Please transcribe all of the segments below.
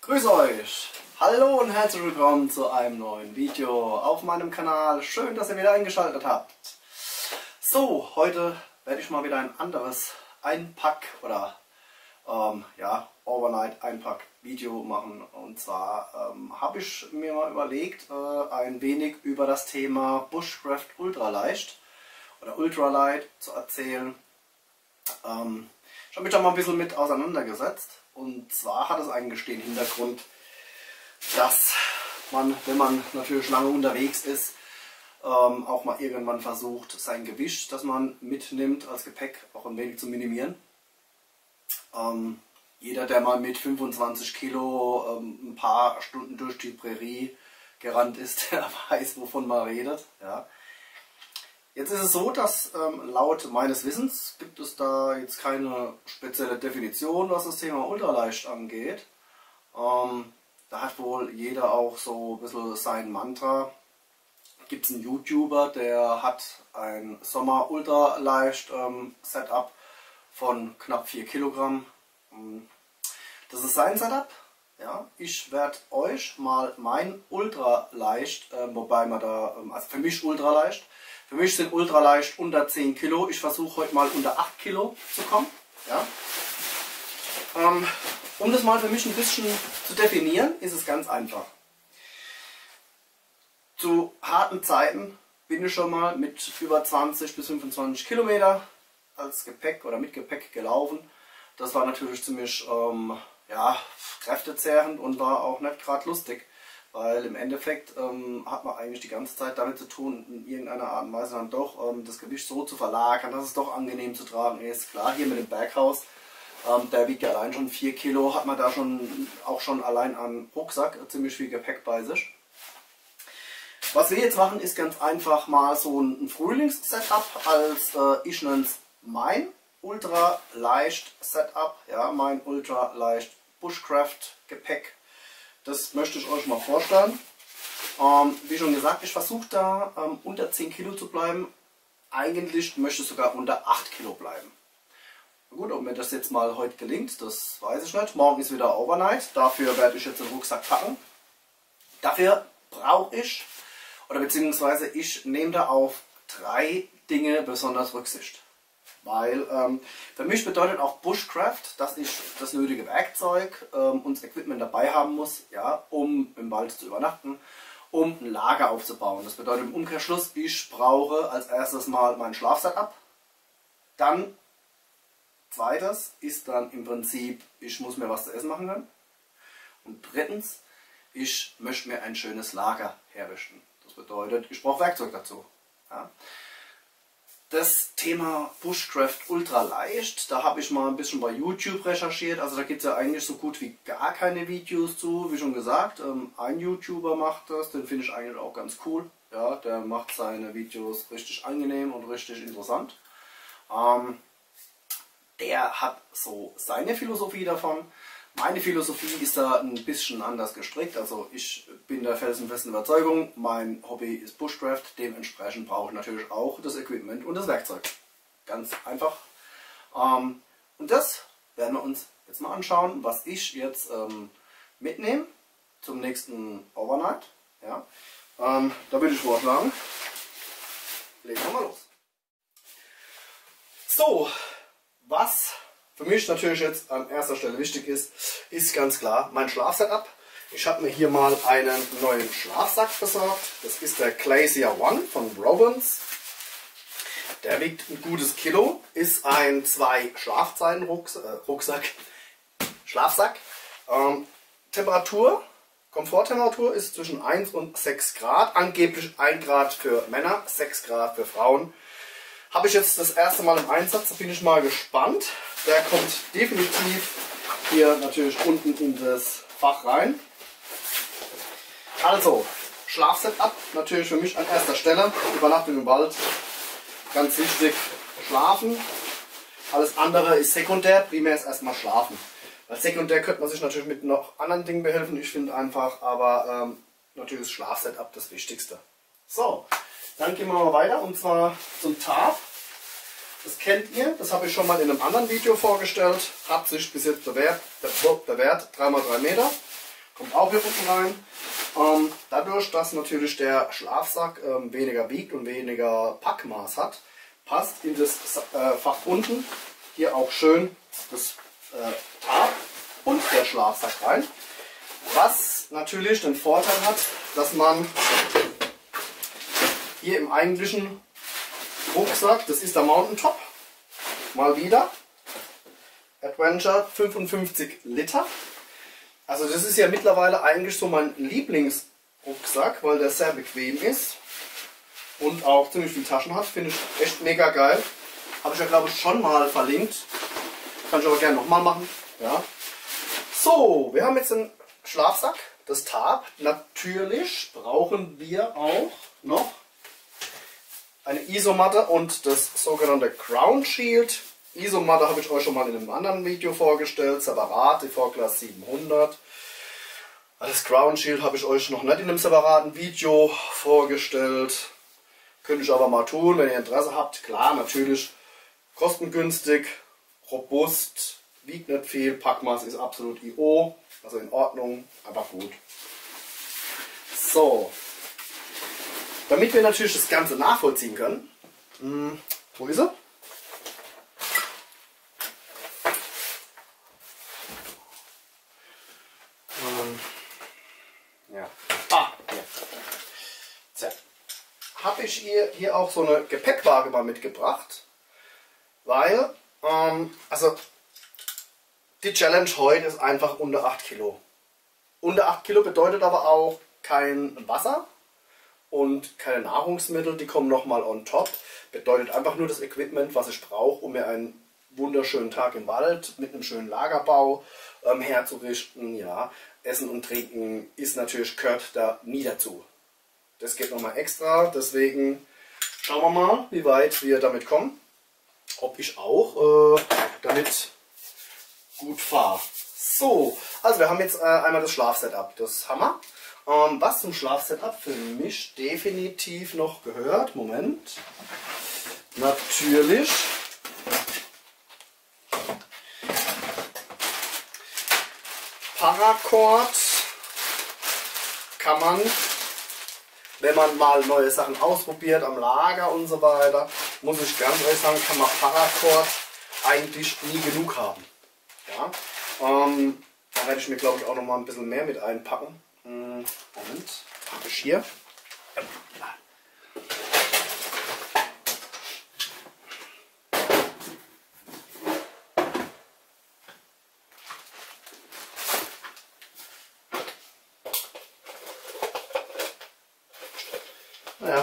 Grüß euch! Hallo und herzlich willkommen zu einem neuen Video auf meinem Kanal. Schön, dass ihr wieder eingeschaltet habt. So, heute werde ich mal wieder ein anderes Einpack- oder Overnight-Einpack-Video machen. Und zwar habe ich mir mal überlegt, ein wenig über das Thema Bushcraft Ultraleicht oder Ultralight zu erzählen. Ich habe mich da mal ein bisschen mit auseinandergesetzt. Und zwar hat es eigentlich den Hintergrund, dass man, wenn man natürlich lange unterwegs ist, auch mal irgendwann versucht, sein Gewicht, das man mitnimmt als Gepäck, auch ein wenig zu minimieren. Jeder, der mal mit 25 Kilo ein paar Stunden durch die Prärie gerannt ist, der weiß, wovon man redet. Ja. Jetzt ist es so, dass laut meines Wissens gibt es da jetzt keine spezielle Definition, was das Thema Ultraleicht angeht. Da hat wohl jeder auch so ein bisschen sein Mantra. Gibt es einen YouTuber, der hat ein Sommer-Ultraleicht Setup von knapp 4 Kilogramm. Das ist sein Setup. Ja, ich werde euch mal mein Ultraleicht, wobei man da, also für mich Ultraleicht. Für mich sind Ultraleicht unter 10 Kilo. Ich versuche heute mal unter 8 Kilo zu kommen. Ja. Um das mal für mich ein bisschen zu definieren, ist es ganz einfach. Zu harten Zeiten bin ich schon mal mit über 20 bis 25 Kilometer als Gepäck oder mit Gepäck gelaufen. Das war natürlich ziemlich kräftezehrend und war auch nicht gerade lustig. Weil im Endeffekt hat man eigentlich die ganze Zeit damit zu tun, in irgendeiner Art und Weise dann doch das Gewicht so zu verlagern, dass es doch angenehm zu tragen ist. Klar, hier mit dem Berghaus, der wiegt ja allein schon 4 Kilo, hat man da auch schon allein an Rucksack ziemlich viel Gepäck bei sich. Was wir jetzt machen, ist ganz einfach mal so ein Frühlings-Setup, als ich nenne es mein Ultraleicht-Setup, ja, mein Ultraleicht Bushcraft-Gepäck. Das möchte ich euch mal vorstellen. Wie schon gesagt, ich versuche da unter 10 Kilo zu bleiben. Eigentlich möchte ich sogar unter 8 Kilo bleiben. Gut, ob mir das jetzt mal heute gelingt, das weiß ich nicht. Morgen ist wieder Overnight. Dafür werde ich jetzt den Rucksack packen. Dafür brauche ich, oder beziehungsweise ich nehme da auf 3 Dinge besonders Rücksicht. Weil für mich bedeutet auch Bushcraft, dass ich das nötige Werkzeug und das Equipment dabei haben muss, ja, um im Wald zu übernachten, um ein Lager aufzubauen. Das bedeutet im Umkehrschluss, ich brauche als erstes mal mein Schlafsetup. Dann, zweites ist dann im Prinzip, ich muss mir was zu essen machen können. Und drittens, ich möchte mir ein schönes Lager herrichten. Das bedeutet, ich brauche Werkzeug dazu. Ja. Das Thema Bushcraft Ultraleicht, da habe ich mal ein bisschen bei YouTube recherchiert. Also da gibt es ja eigentlich so gut wie gar keine Videos zu. Wie schon gesagt, ein YouTuber macht das, den finde ich eigentlich auch ganz cool. Ja, der macht seine Videos richtig angenehm und richtig interessant. Der hat so seine Philosophie davon. Meine Philosophie ist da ein bisschen anders gestrickt. Also ich bin der felsenfesten Überzeugung, mein Hobby ist Bushcraft. Dementsprechend brauche ich natürlich auch das Equipment und das Werkzeug. Ganz einfach. Und das werden wir uns jetzt mal anschauen, was ich jetzt mitnehme zum nächsten Overnight. Ja. Da würde ich vorschlagen, legen wir mal los. So, was für mich natürlich jetzt an erster Stelle wichtig ist, ist ganz klar mein Schlafsetup. Ich habe mir hier mal einen neuen Schlafsack besorgt. Das ist der Glacier One von Robins. Der wiegt ein gutes Kilo, ist ein 2-Schlafzeilen-Rucksack. Schlafsack. Komforttemperatur ist zwischen 1 und 6 Grad. Angeblich 1 Grad für Männer, 6 Grad für Frauen. Habe ich jetzt das erste Mal im Einsatz, da bin ich mal gespannt. Der kommt definitiv hier natürlich unten in das Fach rein. Also, Schlafsetup natürlich für mich an erster Stelle. Übernachtung im Wald, ganz wichtig, schlafen. Alles andere ist sekundär, primär ist erstmal schlafen. Weil sekundär könnte man sich natürlich mit noch anderen Dingen behelfen, ich finde einfach, aber natürlich ist Schlafsetup das Wichtigste. So. Dann gehen wir mal weiter und zwar zum Tarp. Das kennt ihr, das habe ich schon mal in einem anderen Video vorgestellt. Hat sich bis jetzt bewährt 3x3 Meter. kommt auch hier unten rein. Dadurch, dass natürlich der Schlafsack weniger wiegt und weniger Packmaß hat, passt in das Fach unten hier auch schön das Tarp und der Schlafsack rein. Was natürlich den Vorteil hat, dass man hier im eigentlichen Rucksack, das ist der Mountaintop, mal wieder, Adventure 55 Liter. Also das ist ja mittlerweile eigentlich so mein Lieblingsrucksack, weil der sehr bequem ist und auch ziemlich viele Taschen hat. Finde ich echt mega geil. Habe ich ja glaube ich schon mal verlinkt. Kann ich aber gerne nochmal machen. Ja. So, wir haben jetzt einen Schlafsack, das Tarp. Natürlich brauchen wir auch noch eine Isomatte und das sogenannte Ground Shield. Isomatte habe ich euch schon mal in einem anderen Video vorgestellt, separat, die V-Class 700. Das Ground Shield habe ich euch noch nicht in einem separaten Video vorgestellt. Könnte ich aber mal tun, wenn ihr Interesse habt. Klar, natürlich kostengünstig, robust, wiegt nicht viel, Packmaß ist absolut IO, also in Ordnung, aber gut. So, damit wir natürlich das Ganze nachvollziehen können, wo ist er? Ja. Tja. Habe ich hier auch so eine Gepäckwaage mal mitgebracht, weil, also die Challenge heute ist einfach unter 8 Kilo. Unter 8 Kilo bedeutet aber auch kein Wasser und keine Nahrungsmittel, die kommen nochmal on top. Bedeutet einfach nur das Equipment, was ich brauche, um mir einen wunderschönen Tag im Wald mit einem schönen Lagerbau herzurichten. Ja, Essen und Trinken ist natürlich, gehört da nie dazu. Das geht nochmal extra, deswegen schauen wir mal, wie weit wir damit kommen. Ob ich auch damit gut fahre. So, also wir haben jetzt einmal das Schlafsetup, das Hammer. Was zum Schlafsetup für mich definitiv noch gehört, Moment, natürlich Paracord kann man, wenn man mal neue Sachen ausprobiert am Lager und so weiter, muss ich ganz ehrlich sagen, kann man Paracord eigentlich nie genug haben. Ja? Da werde ich mir glaube ich auch noch mal ein bisschen mehr mit einpacken. Moment, habe ich hier. Ja.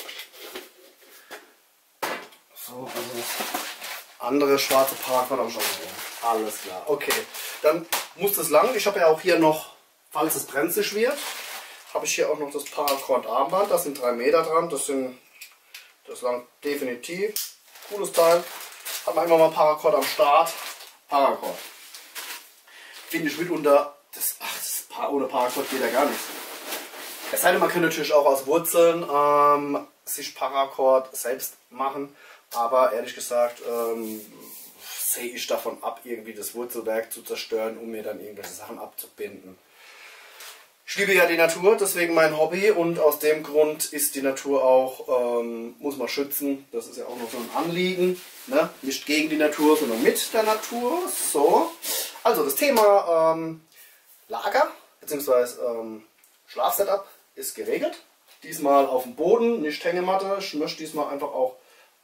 So, also andere schwarze Paracord am Schrank. Alles klar, okay. Dann muss das lang. Ich habe ja auch hier noch, falls es brenzlig wird, habe ich hier auch noch das Paracord Armband. Da sind 3 Meter dran. Das langt definitiv. Cooles Teil. Hat man immer mal Paracord am Start. Paracord. Finde ich mitunter, ohne Paracord geht ja gar nichts. Es sei denn, man kann natürlich auch aus Wurzeln sich Paracord selbst machen. Aber ehrlich gesagt sehe ich davon ab, irgendwie das Wurzelwerk zu zerstören, um mir dann irgendwelche Sachen abzubinden. Ich liebe ja die Natur, deswegen mein Hobby, und aus dem Grund ist die Natur auch, muss man schützen. Das ist ja auch noch so ein Anliegen. Ne? Nicht gegen die Natur, sondern mit der Natur. So, also das Thema Lager bzw. Schlafsetup ist geregelt. Diesmal auf dem Boden, nicht Hängematte. Ich möchte diesmal einfach auch...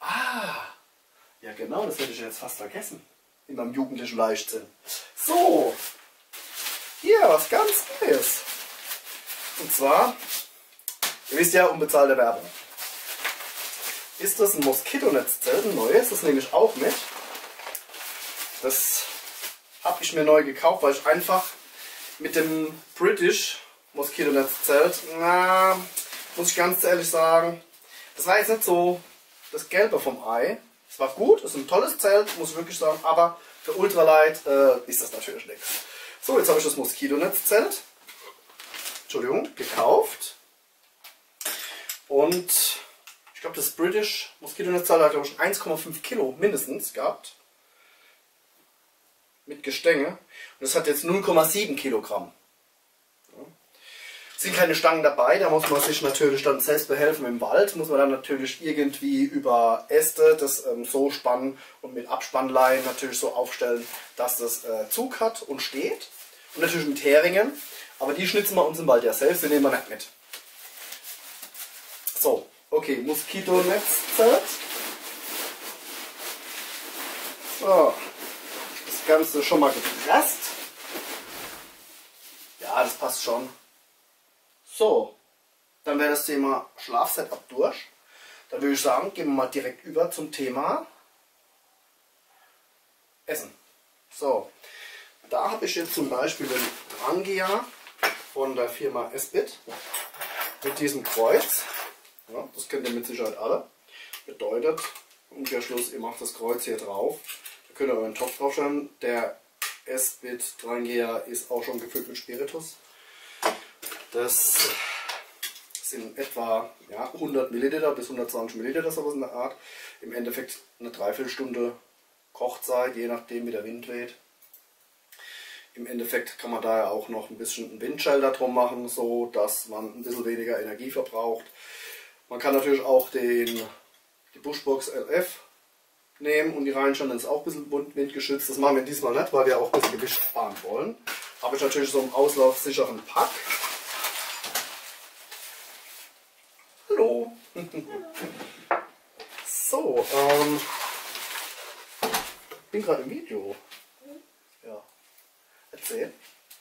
ja genau, das hätte ich jetzt fast vergessen. In meinem jugendlichen Leichtsinn. So, hier was ganz Neues. Und zwar, ihr wisst ja, unbezahlte Werbung. Ist das ein Moskitonetzzelt, ein neues, das nehme ich auch mit. Das habe ich mir neu gekauft, weil ich einfach mit dem British Moskitonetzzelt, muss ich ganz ehrlich sagen, das war jetzt nicht so das Gelbe vom Ei. Es war gut, es ist ein tolles Zelt, muss ich wirklich sagen, aber für Ultralight ist das natürlich nichts. So, jetzt habe ich das Moskitonetzzelt, Entschuldigung, gekauft. Und ich glaube, das British Moskitonetzzelt hat, glaube ich, 1,5 Kilo mindestens gehabt. Mit Gestänge. Und das hat jetzt 0,7 Kilogramm. Sind keine Stangen dabei, da muss man sich natürlich dann selbst behelfen im Wald. Muss man dann natürlich irgendwie über Äste das so spannen und mit Abspannleien natürlich so aufstellen, dass das Zug hat und steht. Und natürlich mit Heringen, aber die schnitzen wir uns im Wald ja selbst, die nehmen wir nicht mit. So, okay, Moskitonetzzelt. So, das Ganze schon mal gepresst. Ja, das passt schon. So, dann wäre das Thema Schlafsetup durch. Dann würde ich sagen, gehen wir mal direkt über zum Thema Essen. So, da habe ich jetzt zum Beispiel den Drangia von der Firma Esbit mit diesem Kreuz. Ja, das kennt ihr mit Sicherheit alle. Bedeutet, im Umkehrschluss, ihr macht das Kreuz hier drauf. Da könnt ihr euren Topf draufstellen. Der Esbit Drangia ist auch schon gefüllt mit Spiritus. Das sind etwa 100 Milliliter bis 120 Milliliter, sowas in der Art. Im Endeffekt eine Dreiviertelstunde Kochzeit, je nachdem wie der Wind weht. Im Endeffekt kann man da ja auch noch ein bisschen einen Windschalter drum machen, so dass man ein bisschen weniger Energie verbraucht. Man kann natürlich auch die Bushbox LF nehmen und die reinstellen, dann ist auch ein bisschen windgeschützt. Das machen wir diesmal nicht, weil wir auch ein bisschen Gewicht sparen wollen. Habe ich natürlich so einen auslaufsicheren Pack. Hallo! So, bin gerade im Video. Ja. Erzähl.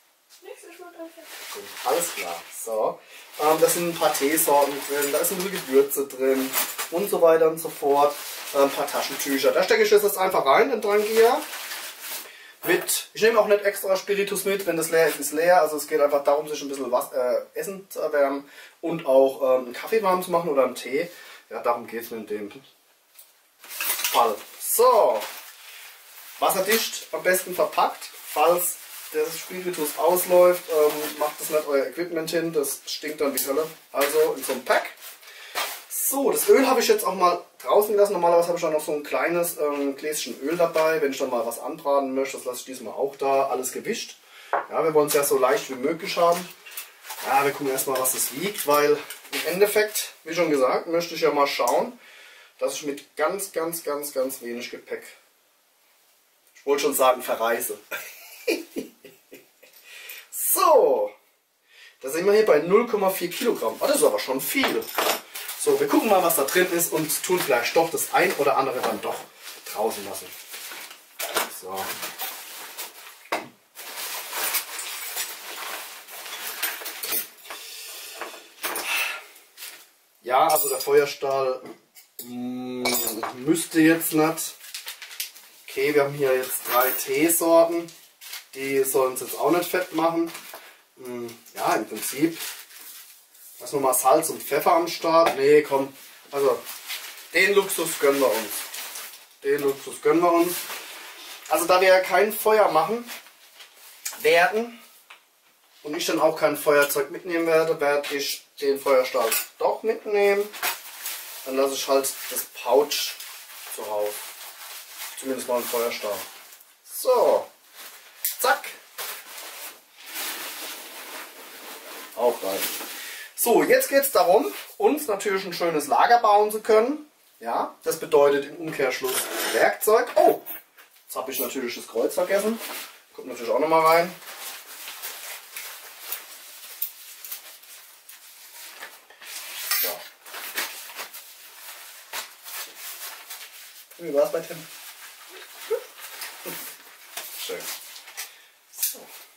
Gut, alles klar. So, da sind ein paar Teesorten drin, da ist ein bisschen Gewürze drin und so weiter und so fort. Ein paar Taschentücher. Da stecke ich das jetzt einfach rein, den Drangia. Ich nehme auch nicht extra Spiritus mit, wenn das leer ist, ist leer. Also es geht einfach darum, sich ein bisschen Essen zu erwärmen und auch einen Kaffee warm zu machen oder einen Tee. Ja, darum geht es mir in dem Fall. So, wasserdicht, am besten verpackt. Falls der Spiritus ausläuft, macht das nicht euer Equipment hin, das stinkt dann wie Hölle. Also in so einem Pack. So, das Öl habe ich jetzt auch mal draußen gelassen. Normalerweise habe ich dann noch so ein kleines Gläschen Öl dabei, wenn ich dann mal was anbraten möchte. Das lasse ich diesmal auch da. Alles gewischt. Ja, wir wollen es ja so leicht wie möglich haben. Ja, wir gucken erstmal, was es wiegt, weil im Endeffekt, wie schon gesagt, möchte ich ja mal schauen, dass ich mit ganz wenig Gepäck, ich wollte schon sagen, verreise. So, da sind wir hier bei 0,4 Kilogramm. Oh, das ist aber schon viel. So, wir gucken mal, was da drin ist und tun vielleicht doch das ein oder andere dann doch draußen lassen. So. Ja, also der Feuerstahl müsste jetzt nicht. Okay, wir haben hier jetzt 3 Teesorten. Die sollen es jetzt auch nicht fett machen. Ja, im Prinzip. Lassen wir mal Salz und Pfeffer am Start. Nee, komm. Also, den Luxus gönnen wir uns. Den Luxus gönnen wir uns. Also, da wir ja kein Feuer machen werden und ich dann auch kein Feuerzeug mitnehmen werde, werde ich den Feuerstahl doch mitnehmen. Dann lasse ich halt das Pouch zu Hause. Zumindest mal einen Feuerstahl. So. Zack. Auch rein. So, jetzt geht es darum, uns natürlich ein schönes Lager bauen zu können. Ja, das bedeutet im Umkehrschluss Werkzeug. Oh, jetzt habe ich natürlich das Kreuz vergessen. Kommt natürlich auch nochmal rein. So. Wie war es bei Tim? Schön. So.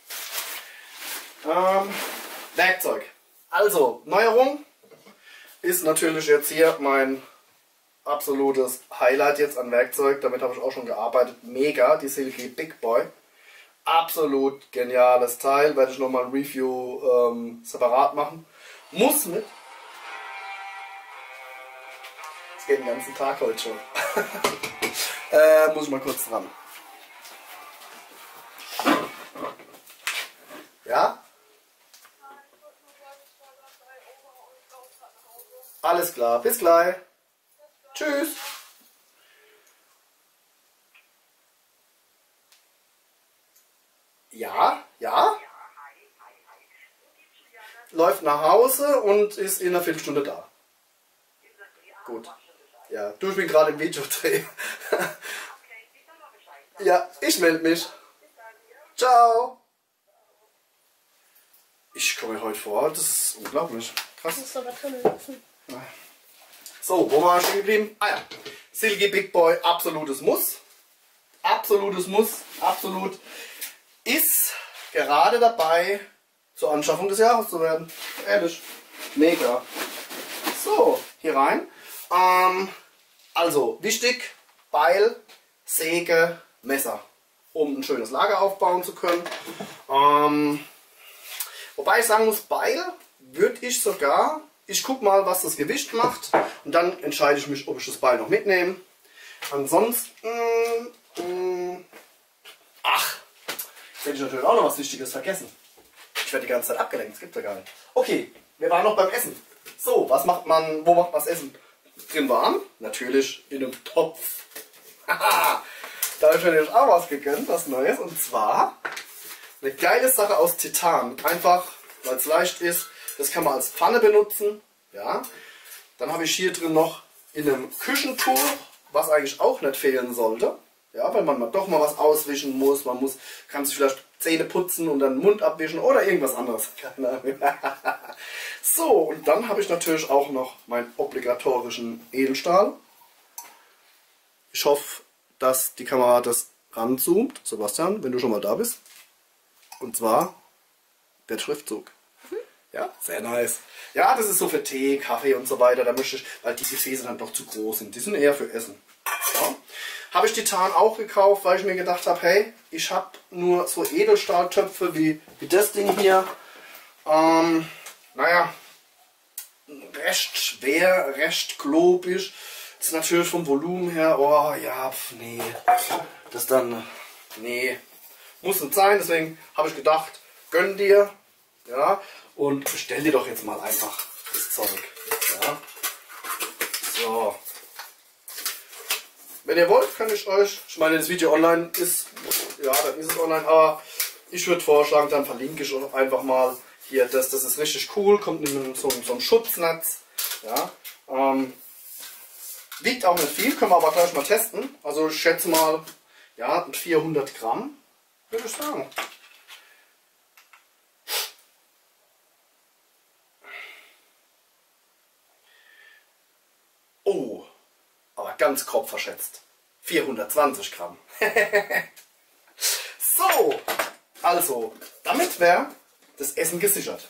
Werkzeug. Also, Neuerung ist natürlich jetzt hier mein absolutes Highlight jetzt an Werkzeug. Damit habe ich auch schon gearbeitet. Mega, die Silky Big Boy. Absolut geniales Teil. Werde ich nochmal ein Review separat machen. Muss mit. Es geht den ganzen Tag heute schon. Muss ich mal kurz dran. Ja? Alles klar, bis gleich. Tschüss. Ja, ja. läuft nach Hause und ist in einer Viertelstunde da. Gut. Ja, du, ich bin gerade im Videodreh. Ja, ich melde mich. Ciao. Ich komme mir heute vor, das ist unglaublich. Krass. Das ist aber drin lassen. So, wo waren wir stehen geblieben? Ah ja, Silky Big Boy, absolutes Muss. Absolutes Muss, absolut. Ist gerade dabei, zur Anschaffung des Jahres zu werden. Ehrlich. Mega. So, hier rein. Also, wichtig, Beil, Säge, Messer. Um ein schönes Lager aufbauen zu können. Wobei ich sagen muss, Beil würde ich sogar, ich gucke mal, was das Gewicht macht und dann entscheide ich mich, ob ich das Beil noch mitnehme. Ansonsten, ach, jetzt hätte ich natürlich auch noch was Wichtiges vergessen. Ich werde die ganze Zeit abgelenkt, das gibt ja gar nicht. Okay, wir waren noch beim Essen. So, was macht man, wo macht man das Essen? Drin warm? Natürlich in einem Topf. Haha, da habe ich mir natürlich auch was gegönnt, was Neues. Und zwar eine geile Sache aus Titan. Einfach, weil es leicht ist. Das kann man als Pfanne benutzen. Ja. Dann habe ich hier drin noch in einem Küchentuch, was eigentlich auch nicht fehlen sollte. Ja, weil man doch mal was auswischen muss. Kann sich vielleicht Zähne putzen und dann den Mund abwischen oder irgendwas anderes. Keine Ahnung. So, und dann habe ich natürlich auch noch meinen obligatorischen Edelstahl. Ich hoffe, dass die Kamera das ranzoomt. Sebastian, wenn du schon mal da bist. Und zwar der Schriftzug. Ja, sehr nice. Ja, das ist so für Tee, Kaffee und so weiter. Da möchte ich, weil die Gefäße dann doch zu groß sind. Die sind eher für Essen. Ja. Habe ich Titan auch gekauft, weil ich mir gedacht habe, hey, ich habe nur so Edelstahltöpfe wie das Ding hier. Naja, recht schwer, recht klobig. Ist natürlich vom Volumen her, oh ja, nee, das dann, nee, muss nicht sein. Deswegen habe ich gedacht, gönn dir, ja, und bestell dir doch jetzt mal einfach das Zeug, ja. So. Wenn ihr wollt, kann ich euch, ich meine, das Video online ist, ja, dann ist es online, aber ich würde vorschlagen, dann verlinke ich euch einfach mal hier, das ist richtig cool, kommt in so einem Schutznetz, ja, wiegt auch nicht viel, können wir aber gleich mal testen, also ich schätze mal, ja, 400 Gramm, würde ich sagen. Oh, aber ganz grob verschätzt. 420 Gramm. So, also, damit wäre das Essen gesichert.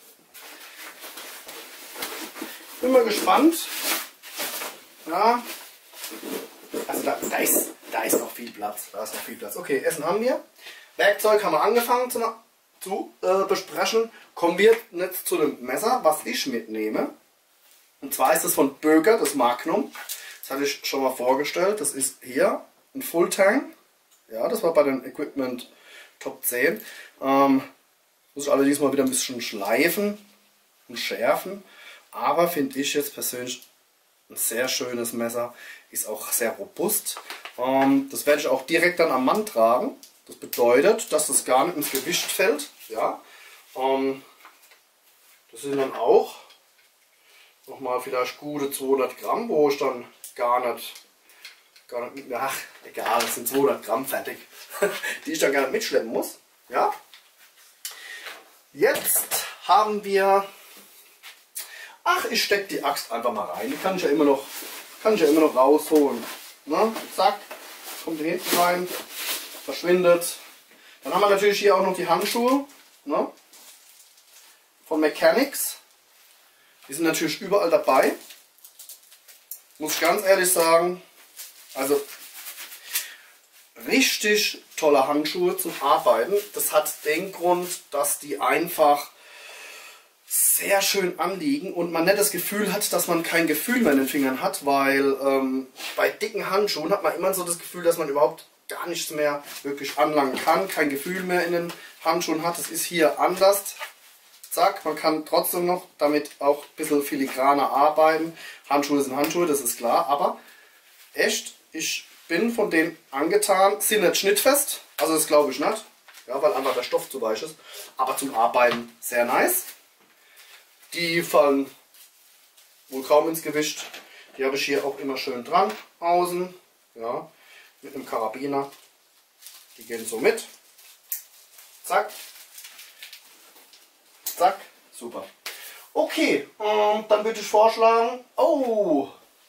Bin mal gespannt. Ja, also da ist noch viel Platz. Da ist noch viel Platz. Okay, Essen haben wir. Werkzeug haben wir angefangen zu besprechen. Kommen wir jetzt zu dem Messer, was ich mitnehme. Und zwar ist es von Böker, das Magnum. Das hatte ich schon mal vorgestellt. Das ist hier ein Full Tang. Ja, das war bei den Equipment Top 10. Muss ich allerdings mal wieder ein bisschen schleifen und schärfen. Aber finde ich jetzt persönlich ein sehr schönes Messer. Ist auch sehr robust. Das werde ich auch direkt dann am Mann tragen. Das bedeutet, dass das gar nicht ins Gewicht fällt. Ja. Das sind dann auch nochmal vielleicht gute 200 Gramm, wo ich dann gar nicht ach, egal, das sind 200 Gramm fertig, die ich dann gar nicht mitschleppen muss. Ja. Jetzt haben wir, ach, ich stecke die Axt einfach mal rein, die kann ich ja immer noch rausholen. Ne? Zack, kommt hier hinten rein, verschwindet. Dann haben wir natürlich hier auch noch die Handschuhe, ne? Von Mechanics. Die sind natürlich überall dabei. Muss ich ganz ehrlich sagen, also richtig tolle Handschuhe zum Arbeiten. Das hat den Grund, dass die einfach sehr schön anliegen und man nicht das Gefühl hat, dass man kein Gefühl mehr in den Fingern hat, weil bei dicken Handschuhen hat man immer so das Gefühl, dass man überhaupt gar nichts mehr wirklich anlangen kann, kein Gefühl mehr in den Handschuhen hat. Das ist hier anders. Zack, man kann trotzdem noch damit auch ein bisschen filigraner arbeiten. Handschuhe sind Handschuhe, das ist klar, aber echt, ich bin von denen angetan. Sind nicht schnittfest, also das glaube ich nicht, ja, weil einfach der Stoff zu weich ist, aber zum Arbeiten sehr nice. Die fallen wohl kaum ins Gewicht. Die habe ich hier auch immer schön dran, außen, ja, mit einem Karabiner. Die gehen so mit. Zack. Zack. Super. Okay, dann würde ich vorschlagen, oh,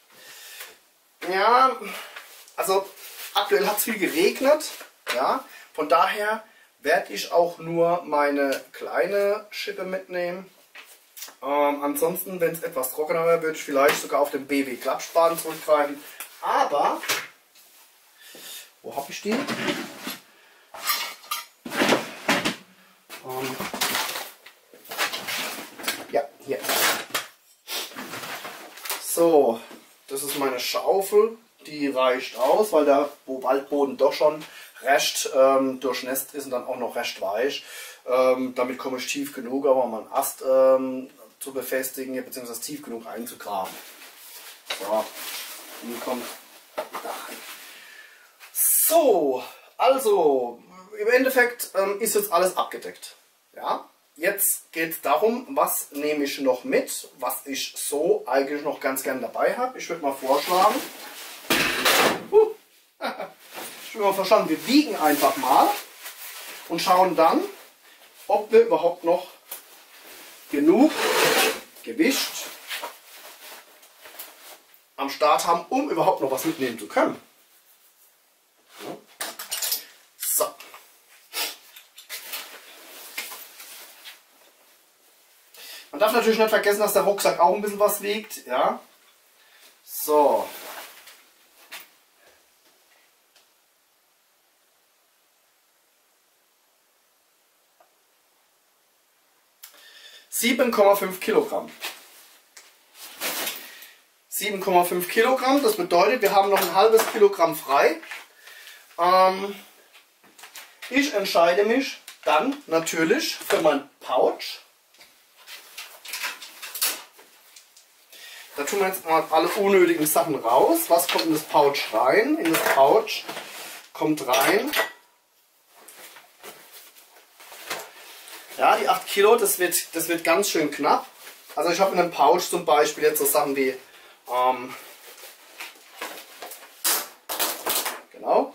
ja, also aktuell hat es viel geregnet, ja, von daher werde ich auch nur meine kleine Schippe mitnehmen. Ansonsten, wenn es etwas trockener wäre, würde ich vielleicht sogar auf den BW Klappspaten zurückgreifen. Aber, wo habe ich die? Ja, hier. So, das ist meine Schaufel. Die reicht aus, weil der Waldboden doch schon recht durchnässt ist und dann auch noch recht weich. Damit komme ich tief genug, aber mal einen Ast zu befestigen, beziehungsweise tief genug einzugraben. So, die kommt da rein. So, also im Endeffekt ist jetzt alles abgedeckt. Ja, jetzt geht es darum, was nehme ich noch mit, was ich so eigentlich noch ganz gern dabei habe. Ich würde mal vorschlagen, wir wiegen einfach mal und schauen dann, ob wir überhaupt noch genug Gewicht am Start haben, um überhaupt noch was mitnehmen zu können. So. Man darf natürlich nicht vergessen, dass der Rucksack auch ein bisschen was wiegt. Ja. So. ,5 Kilogramm. 7,5 Kilogramm, das bedeutet, wir haben noch ein halbes Kilogramm frei. Ich entscheide mich dann natürlich für mein Pouch. Da tun wir jetzt mal alle unnötigen Sachen raus. Was kommt in das Pouch rein? In das Pouch kommt rein, ja, die 8 Kilo, das wird ganz schön knapp. Also ich habe in einem Pouch zum Beispiel jetzt so Sachen wie, genau,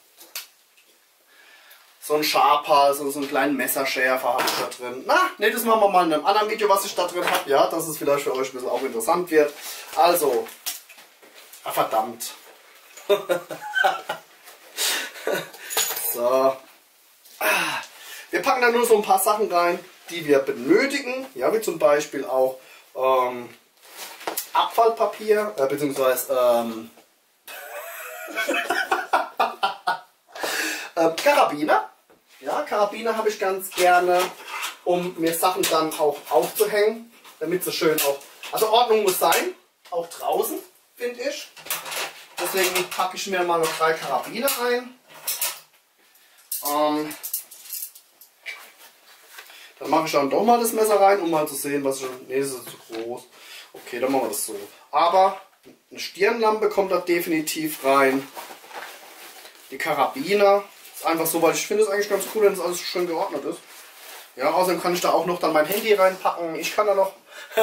so ein Sharper, so einen kleinen Messerschärfer habe ich da drin. Na, ne, das machen wir mal in einem anderen Video, was ich da drin habe, ja, dass es vielleicht für euch ein bisschen auch interessant wird. Also, verdammt. So. Wir packen da nur so ein paar Sachen rein, die wir benötigen, ja, wie zum Beispiel auch Abfallpapier, beziehungsweise Karabiner. Ja, Karabiner habe ich ganz gerne, um mir Sachen dann auch aufzuhängen, damit sie schön auch, also Ordnung muss sein, auch draußen, finde ich. Deswegen packe ich mir mal noch 3 Karabiner ein. Dann mache ich dann doch mal das Messer rein, um mal zu sehen, was schon. Ne, das ist zu groß. Okay, dann machen wir das so. Aber eine Stirnlampe kommt da definitiv rein. Die Karabiner. Ist einfach so, weil ich finde es eigentlich ganz cool, wenn das alles schön geordnet ist. Ja, außerdem kann ich da auch noch dann mein Handy reinpacken. Ich kann da noch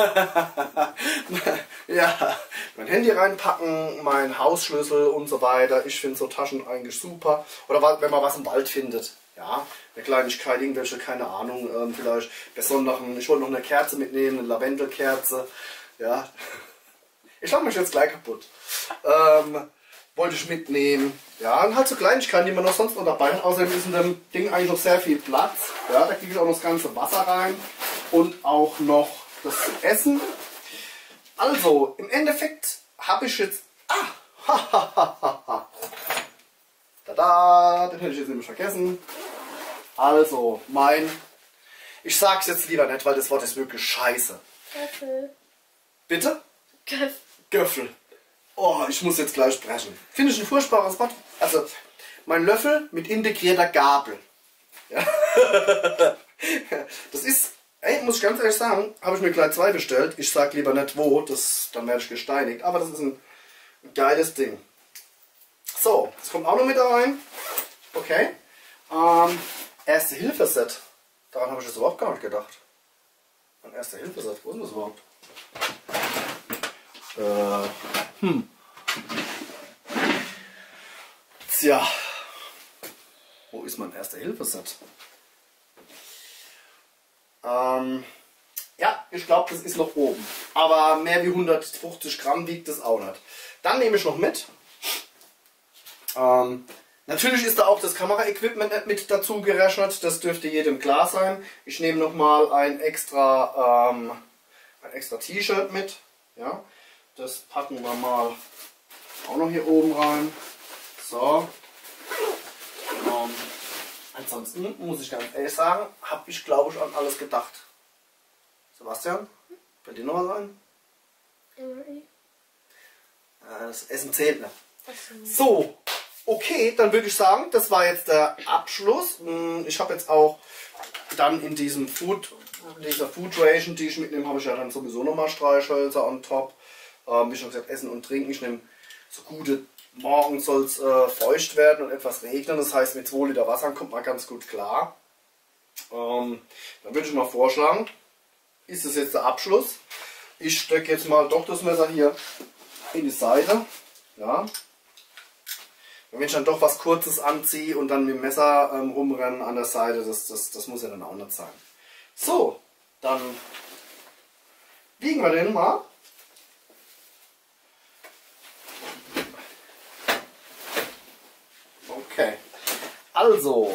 ja, mein Handy reinpacken, mein Hausschlüssel und so weiter. Ich finde so Taschen eigentlich super. Oder wenn man was im Wald findet. Ja, eine Kleinigkeit, irgendwelche, keine Ahnung, vielleicht besonderen. Ich wollte noch eine Kerze mitnehmen, eine Lavendelkerze. Ja, ich mache mich jetzt gleich kaputt. Wollte ich mitnehmen. Ja, und halt so Kleinigkeiten, die man noch sonst noch dabei hat. Außerdem ist in dem Ding eigentlich noch sehr viel Platz. Ja, da kriege ich auch noch das ganze Wasser rein. Und auch noch das zu essen. Also, im Endeffekt habe ich jetzt... Tada, den hätte ich jetzt nämlich vergessen. Also, ich sag's jetzt lieber nicht, weil das Wort ist wirklich scheiße. Göffel. Bitte? Göffel. Göffel. Oh, ich muss jetzt gleich sprechen. Finde ich ein furchtbares Wort. Also, mein Löffel mit integrierter Gabel. Ja. Das ist, muss ich ganz ehrlich sagen, habe ich mir gleich 2 bestellt. Ich sag lieber nicht wo, dann werde ich gesteinigt. Aber das ist ein geiles Ding. So, das kommt auch noch mit da rein. Okay. Erste-Hilfe-Set. Daran habe ich jetzt überhaupt gar nicht gedacht. Mein erster Hilfesatz, wo ist das überhaupt? Tja, wo ist mein erster Hilfesatz? Ja, ich glaube, das ist noch oben. Aber mehr wie 150 Gramm wiegt das auch nicht. Dann nehme ich noch mit. Natürlich ist da auch das Kameraequipment mit dazu gerechnet. Das dürfte jedem klar sein. Ich nehme nochmal ein extra T-Shirt mit. Ja, das packen wir mal auch noch hier oben rein. So. Ansonsten muss ich ganz ehrlich sagen, habe ich glaube ich an alles gedacht. Sebastian, bei dir noch was ein? Das Essen zählt nicht. So, okay, dann würde ich sagen, das war jetzt der Abschluss. Ich habe jetzt auch dann in dieser Food Ration, die ich mitnehme, habe ich ja dann sowieso nochmal Streichhölzer on top. Wie schon gesagt, Essen und Trinken. Ich nehme so gute, morgen soll es feucht werden und etwas regnen. Das heißt, mit 2 Liter Wasser kommt man ganz gut klar. Dann würde ich mal vorschlagen, ist das jetzt der Abschluss. Ich stecke jetzt mal doch das Messer hier in die Seite. Ja. Wenn ich dann doch was Kurzes anziehe und dann mit dem Messer rumrennen an der Seite, das muss ja dann auch nicht sein. So, dann wiegen wir den mal. Okay, also,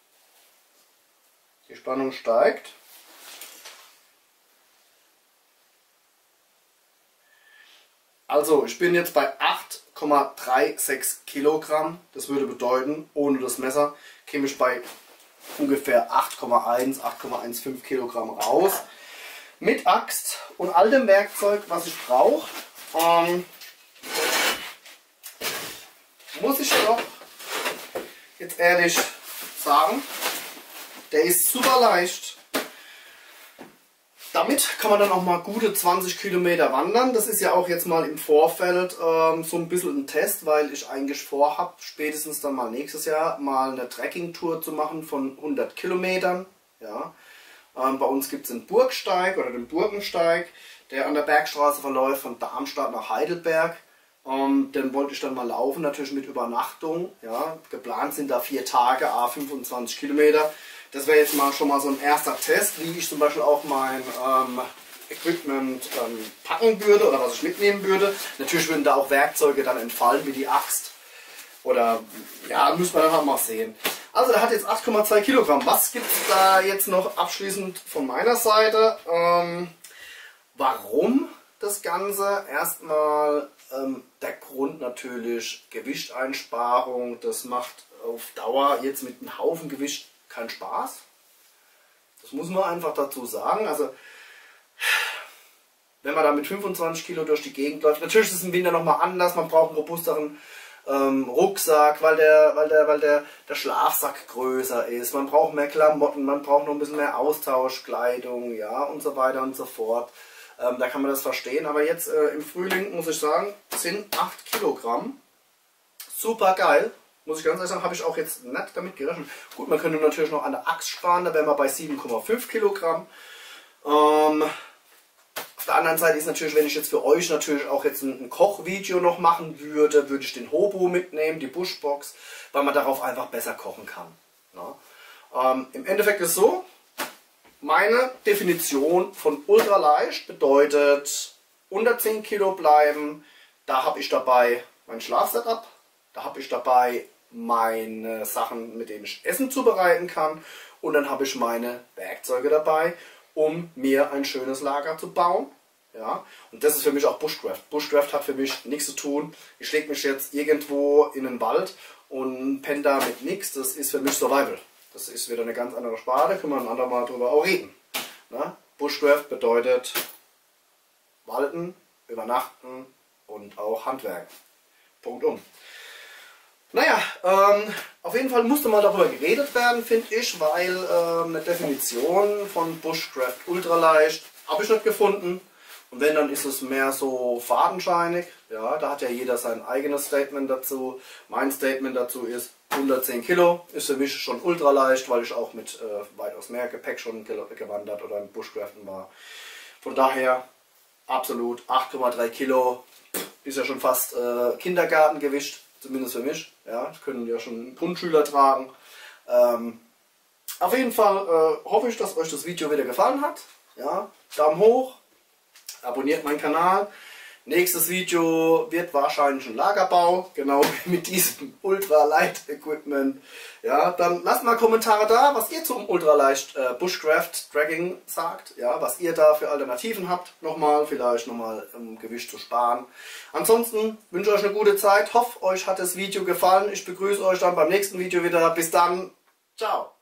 die Spannung steigt. Also, ich bin jetzt bei 8,36 Kilogramm. Das würde bedeuten, ohne das Messer käme ich bei ungefähr 8,1, 8,15 Kilogramm raus. Mit Axt und all dem Werkzeug, was ich brauche, muss ich doch jetzt ehrlich sagen, der ist super leicht. Damit kann man dann auch mal gute 20 Kilometer wandern. Das ist ja auch jetzt mal im Vorfeld so ein bisschen ein Test, weil ich eigentlich vorhabe, spätestens dann mal nächstes Jahr mal eine Trekking-Tour zu machen von 100 Kilometern. Ja. Bei uns gibt es den Burgsteig oder den Burgensteig, der an der Bergstraße verläuft von Darmstadt nach Heidelberg. Den wollte ich dann mal laufen, natürlich mit Übernachtung. Ja. Geplant sind da 4 Tage, 25 Kilometer. Das wäre jetzt mal schon mal so ein erster Test, wie ich zum Beispiel auch mein Equipment packen würde oder was ich mitnehmen würde. Natürlich würden da auch Werkzeuge dann entfallen, wie die Axt. Oder ja, müssen wir dann halt mal sehen. Also der hat jetzt 8,2 Kilogramm. Was gibt es da jetzt noch abschließend von meiner Seite? Warum das Ganze? Erstmal der Grund natürlich Gewichteinsparung. Das macht auf Dauer jetzt mit einem Haufen Gewicht keinen Spaß. Das muss man einfach dazu sagen. Also wenn man da mit 25 Kilo durch die Gegend läuft, natürlich ist es im Winter nochmal anders. Man braucht einen robusteren Rucksack, weil der Schlafsack größer ist. Man braucht mehr Klamotten, man braucht noch ein bisschen mehr Austauschkleidung, ja, und so weiter und so fort. Da kann man das verstehen. Aber jetzt im Frühling, muss ich sagen, sind 8 Kilogramm. Super geil. Muss ich ganz ehrlich sagen, habe ich auch jetzt nicht damit gerechnet. Gut, man könnte natürlich noch an der Axt sparen, da wären wir bei 7,5 Kilogramm. Auf der anderen Seite ist natürlich, wenn ich jetzt für euch natürlich auch jetzt ein Kochvideo noch machen würde, würde ich den Hobo mitnehmen, die Bushbox, weil man darauf einfach besser kochen kann. Ja. Im Endeffekt ist es so, meine Definition von ultraleicht bedeutet unter 10 Kilo bleiben. Da habe ich dabei mein Schlafsetup, da habe ich dabei meine Sachen, mit denen ich Essen zubereiten kann, und dann habe ich meine Werkzeuge dabei, um mir ein schönes Lager zu bauen. Ja? Und das ist für mich auch Bushcraft. Bushcraft hat für mich nichts zu tun. Ich lege mich jetzt irgendwo in den Wald und penne da mit nichts. Das ist für mich Survival. Das ist wieder eine ganz andere Sparte, können wir ein andermal drüber auch reden. Na? Bushcraft bedeutet walten, übernachten und auch Handwerk. Punkt um. Naja, auf jeden Fall musste mal darüber geredet werden, finde ich, weil eine Definition von Bushcraft ultraleicht habe ich nicht gefunden. Und wenn, dann ist es mehr so fadenscheinig. Ja, da hat ja jeder sein eigenes Statement dazu. Mein Statement dazu ist, 110 Kilo ist für mich schon ultra leicht, weil ich auch mit weitaus mehr Gepäck schon gewandert oder im Bushcraften war. Von daher absolut 8,3 Kilo ist ja schon fast Kindergartengewicht, zumindest für mich. Ja, das können ja schon Grundschüler tragen. Auf jeden Fall hoffe ich, dass euch das Video wieder gefallen hat. Ja, Daumen hoch, abonniert meinen Kanal. Nächstes Video wird wahrscheinlich ein Lagerbau, genau mit diesem Ultralight Equipment. Ja, dann lasst mal Kommentare da, was ihr zum Ultraleicht Bushcraft Dragging sagt. Ja, was ihr da für Alternativen habt. Nochmal, vielleicht nochmal Gewicht zu sparen. Ansonsten wünsche ich euch eine gute Zeit. Hoffe, euch hat das Video gefallen. Ich begrüße euch dann beim nächsten Video wieder. Bis dann. Ciao.